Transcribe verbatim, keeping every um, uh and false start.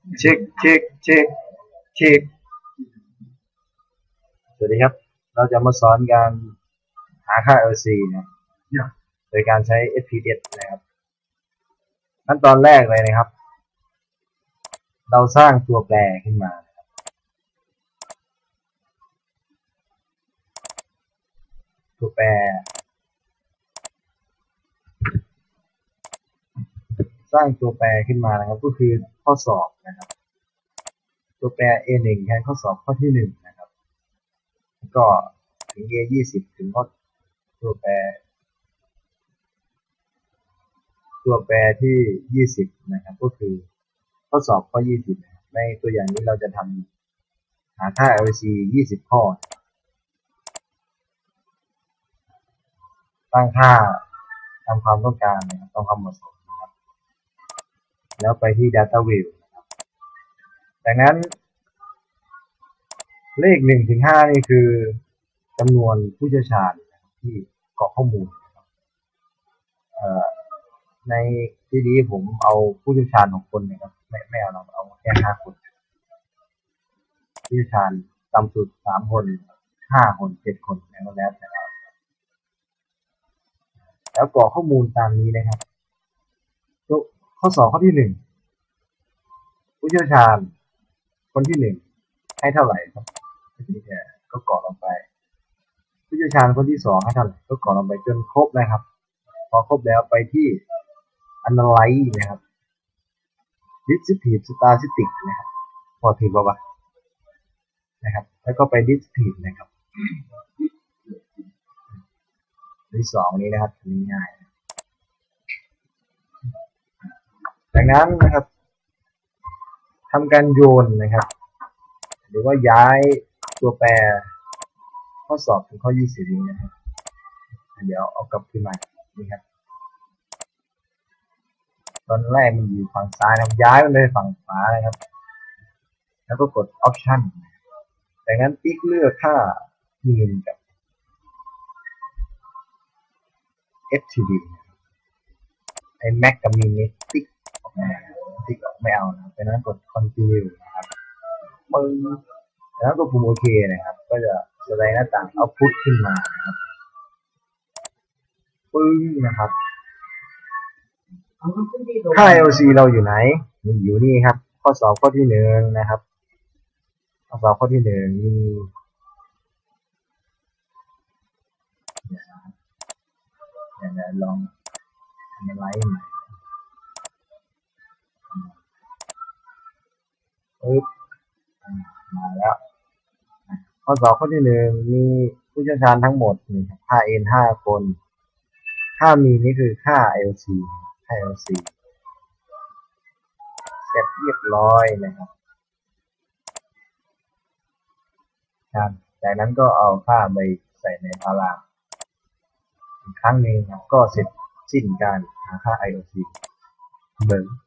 เช็คเช็คเช็คเช็คสวัสดีครับเราจะมาสอนการหาค่า แอล ซี นะโดยการใช้ เอส พี เอส นะครับขั้นตอนแรกเลยนะครับเราสร้างตัวแปรขึ้นมาตัวแปรสร้างตัวแปรขึ้นมานะครับก็คือข้อสอบนะครับตัวแปร เอ หนึ่ง แทนข้อสอบข้อที่หนึ่งนะครับก็ถึง เอ ยี่สิบ ถึงข้อตัวแปรตัวแปรที่ยี่สิบนะครับก็คือข้อสอบข้อยี่สิบในตัวอย่างนี้เราจะทำหาค่า แอล ซี ยี่สิบข้อตั้งค่าตามความต้องการนะครับต้องความเหมาะสมนะครับแล้วไปที่ Data View นะครับดังนั้นเลขหนึ่งถึงห้านี่คือจำนวนผู้เชี่ยวชาญที่กรอกข้อมูลในที่นี้ผมเอาผู้เชี่ยวชาญของคนนะครับไม่ไม่เอาเราเอาแค่ห้าคนผู้เชี่ยวชาญต่ำสุดสามคนห้าคนเจ็ดคนแล้วแล้วแต่เราแล้วกรอกข้อมูลตามนี้นะครับข้อสอบข้อที่หนึ่งผู้เชี่ยวชาญคนที่หนึ่งให้เท่าไหร่ครับก็กรอกลงไปผู้เชี่ยวชาญคนที่สองให้เท่าไหร่ก็กรอกลงไปจนครบนะครับพอครบแล้วไปที่ Analyze นะครับ Descriptive Statistic นะครับพอถึงป่าวะนะครับแล้วก็ไป Descriptive นะครับที่สองนี้นะครับง่ายๆดังนั้นนะครับทำการโยนนะครับหรือว่าย้ายตัวแปรข้อสอบถึงข้อยี่สิบนี้นะครับเดี๋ยวเอากลับขึ้นมานี่ครับตอนแรกมันอยู่ฝั่งซ้ายนะย้ายมันไปฝั่งขวานะครับแล้วก็กด Option ดังนั้นติ๊กเลือกค่า mean กับ เอฟ ที ดี ไอ้ max กับ min นี่ติ๊กออกมาติ๊กไม่เอานะดังนั้นกด continue นะครับปึ้งแล้วก็ปุ่มโอเคนะครับก็จะแสดงหน้าต่าง output ขึ้นมานะครับปึ้งนะครับค่า แอล ซี เราอยู่ไหนมันอยู่นี่ครับข้อสอบข้อที่หนึ่งนะครับข้อสอบข้อที่หนึ่งมีเดี๋ยวลองทำอะไรใหม่ปึ๊บมาแล้วข้อสอบข้อที่หนึ่งมีผู้เชี่ยวชาญทั้งหมดนี่ครับค่า n ห้าคนค่ามีนี่คือค่า แอล ซี ค่า แอล ซี เสร็จเรียบร้อยนะครับจากนั้นก็เอาค่าไปใส่ในตารางอีกครั้งหนึ่งครับก็เสร็จสิ้นการหาค่า แอล ซี เบิ่ง